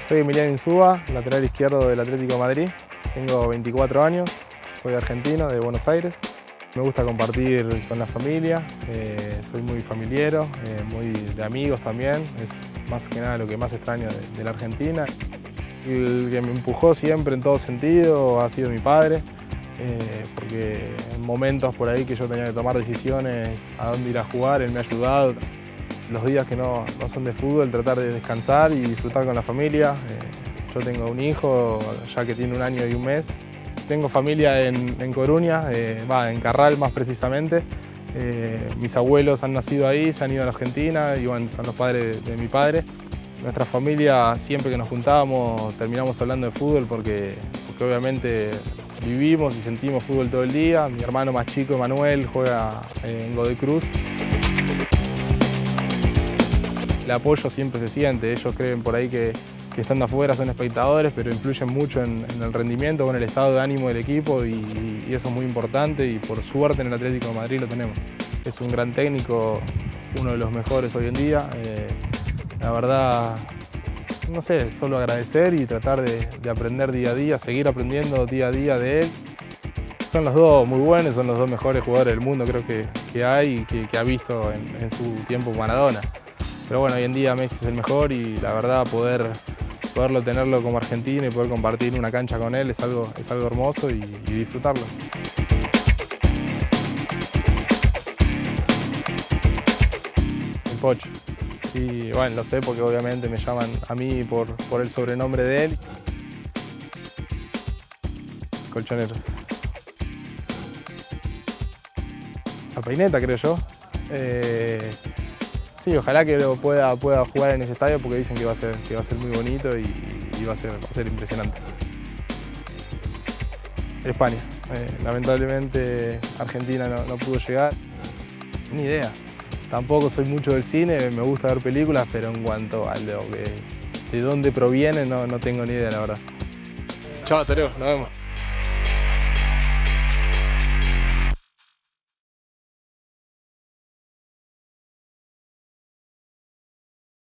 Soy Emiliano Insúa, lateral izquierdo del Atlético de Madrid. Tengo 24 años, soy argentino, de Buenos Aires. Me gusta compartir con la familia, soy muy familiero, muy de amigos también. Es más que nada lo que más extraño de la Argentina. El que me empujó siempre en todo sentido ha sido mi padre, porque en momentos por ahí que yo tenía que tomar decisiones a dónde ir a jugar, él me ha ayudado. Los días que no son de fútbol, tratar de descansar y disfrutar con la familia. Yo tengo un hijo ya que tiene 1 año y 1 mes. Tengo familia en Coruña, en Carral más precisamente. Mis abuelos han nacido ahí, se han ido a la Argentina y bueno, son los padres de mi padre. Nuestra familia, siempre que nos juntábamos, terminamos hablando de fútbol porque obviamente vivimos y sentimos fútbol todo el día. Mi hermano más chico, Emanuel, juega en Godoy Cruz. El apoyo siempre se siente, ellos creen por ahí que estando afuera son espectadores, pero influyen mucho en el rendimiento, con el estado de ánimo del equipo y eso es muy importante y por suerte en el Atlético de Madrid lo tenemos. Es un gran técnico, uno de los mejores hoy en día. La verdad, no sé, solo agradecer y tratar de aprender día a día, seguir aprendiendo día a día de él. Son los dos muy buenos, son los dos mejores jugadores del mundo creo que hay y que ha visto en su tiempo Maradona. Pero bueno, hoy en día Messi es el mejor y la verdad poderlo tenerlo como argentino y poder compartir una cancha con él es algo hermoso y disfrutarlo. El Pocho. Y bueno, lo sé porque obviamente me llaman a mí por el sobrenombre de él. Colchoneros. La Peineta, creo yo. Sí, ojalá que lo pueda jugar en ese estadio porque dicen que va a ser muy bonito y va a ser impresionante. España. Lamentablemente Argentina no pudo llegar. Ni idea. Tampoco soy mucho del cine, me gusta ver películas, pero en cuanto a de dónde proviene no tengo ni idea, la verdad. Chao, hasta luego, nos vemos.